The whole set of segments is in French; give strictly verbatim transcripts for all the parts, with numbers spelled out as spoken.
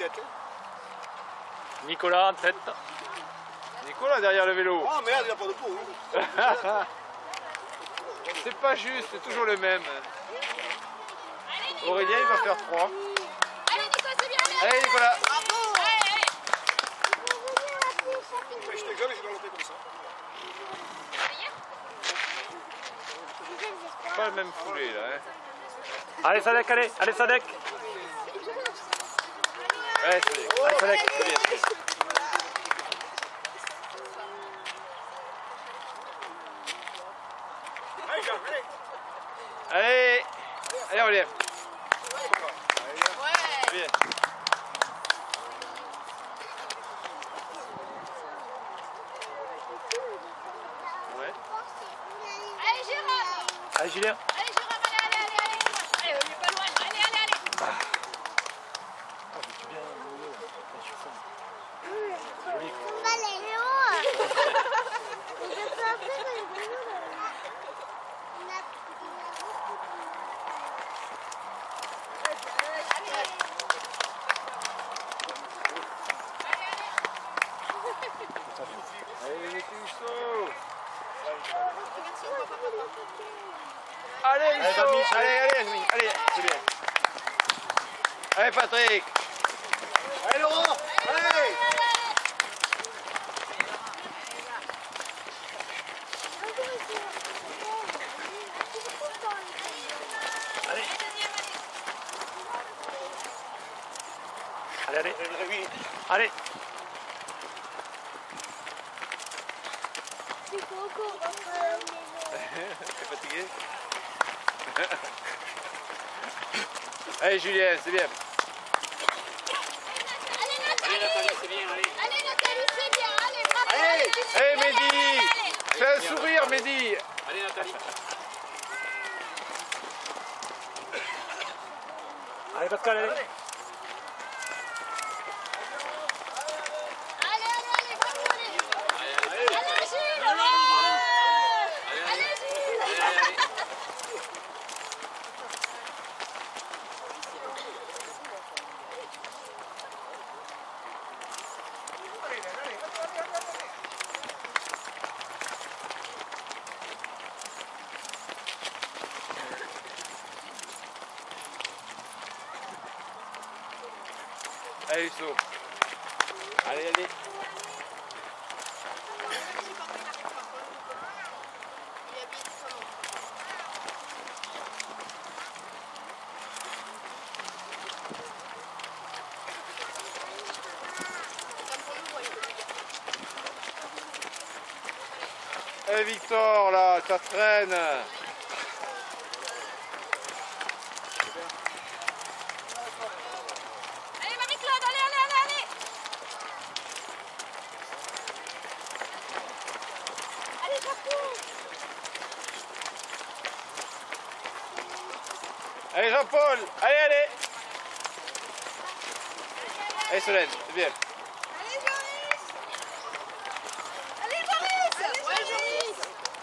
tête. Nicolas en tête. Nicolas derrière le vélo. Oh merde, il n'a pas de peau. C'est pas juste, c'est toujours le même. Aurélien, il va faire trois. Allez Nicolas, c'est bien. Allez Nicolas. Je te gueule et je dois l'enlever comme ça. Pas le même foulée là. Hein. Allez Sadek, allez, allez Sadek. Ouais, c'est bien. Allez Sadek. C'est bien, c'est bien. Allez, allez on lève. Ouais. Bien. Ouais. Allez Jérôme. Allez Julien. Allez Jérôme, allez, allez, allez, allez. Allez, on est pas loin. Allez, allez, allez. Allez les Husseau. Allez Husseau. Allez, allez, allez, allez, c'est bien. Allez Patrick. Allez Laurent, allez. Allez, allez. Allez. T'es fatigué? Allez Julien, c'est bien. Allez Nathalie, c'est bien, allez. Allez Nathalie, c'est bien, allez, bravo. Allez, allez, hey, Mehdi. allez, allez. Fais un sourire Mehdi. Allez Nathalie. Allez Pascal, allez. Allez, allez, allez, bravo, allez. Allez, Gilles, bravo. Allez, Gilles. Allez Husseau. Allez, allez. Eh Victor là, ça traîne. Allez Marie-Claude, allez, allez, allez, allez. Allez Jacques. Allez Jean-Paul, allez, allez. Allez Solène, c'est bien. Allez Joris. Allez Joris. Ouais Joris.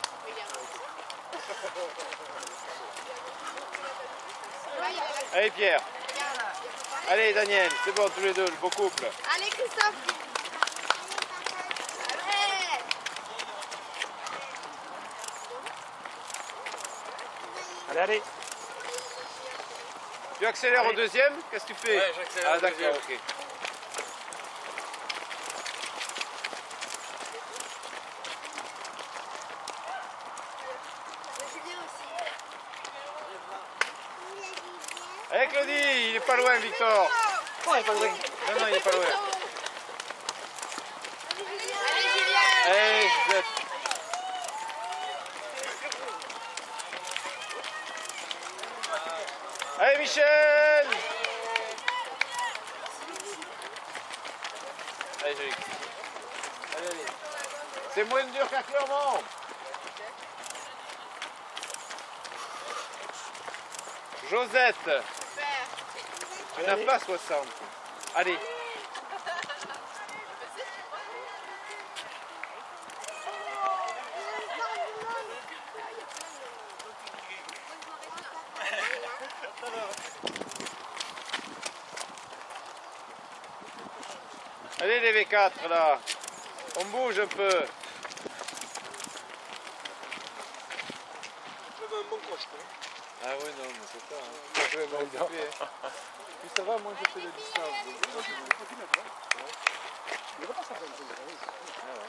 Allez Pierre. Allez Daniel, c'est bon tous les deux, le beau couple. Allez Christophe. Allez. Allez, allez. Tu accélères au deuxième? Qu'est-ce que tu fais? Ouais, j'accélère Ah au d'accord, deuxième. ok. Allez Claudie, il est pas loin Victor. Oh, il est pas loin. Non, non, il est pas loin. Allez Julien. Allez, Josette. Allez Michel. Allez Jolique. Allez, allez. C'est moins dur qu'à Clermont. Josette. Tu n'as pas soixante. Allez. Allez les V quatre là. On bouge un peu. Je veux un bon coach, quoi. Ah oui, non, mais c'est ça. Hein. Moi, je vais m'occuper. Hein. Plus ça va, moins je fais de distance. Donc... Il repasse à vingt. Ah ouais.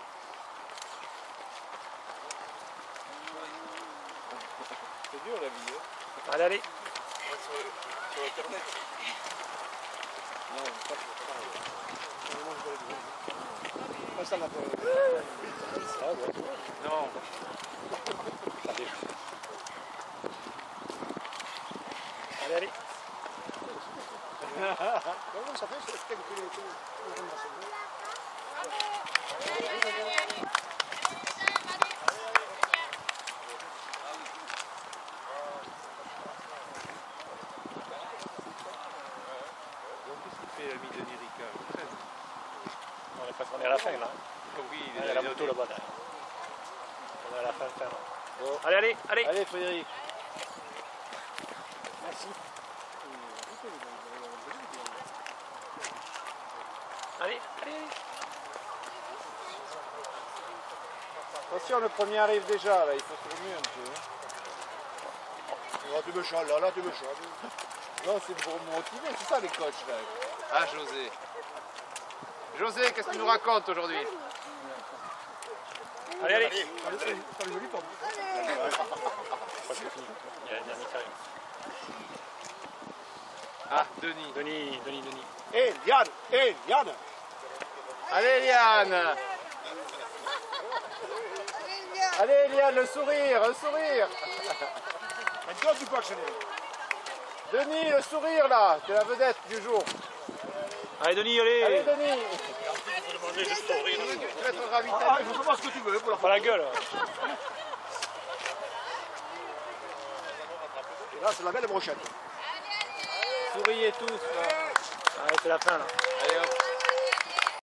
C'est dur la vie. Hein. Allez, allez. Sur, sur internet. Non, pas pour ça. Pas ça, la peur. Non. Allez, allez. Comment ça fait? C'est quelqu'un qui est... L'ami de Nirika. On est presque on est à la fin là. Oui, Il y a la moto là-bas. Là. On est à la fin, fin. Bon. Allez, allez, allez. Allez Frédéric. Merci. Allez, allez, allez. Attention, le premier arrive déjà là, il faut se remuer un peu. Hein. Là, tu me chales, là, là, tu me chales. Non, c'est pour me motiver, c'est ça les coachs là. Ah José. José, qu'est-ce que tu nous racontes aujourd'hui? Allez, allez. Allez, c'est une jolie pomme. Il y a un dernier carré. Ah, Denis. Denis, Denis, Denis. Hé, Yann, hé, Yann. Allez Liane. Allez Liane, le sourire, le sourire. Maintenant, tu peux actionner. Denis, le sourire là, c'est la vedette du jour. Allez, Denis, allez. Allez Denis. Demandez juste pour rire. Tu vas être ravi. Ah, il faut savoir ce que tu veux pour la Pas la gueule. Et là, c'est la belle brochette. Souriez tous. Là. Allez, c'est la fin là. Allez hop.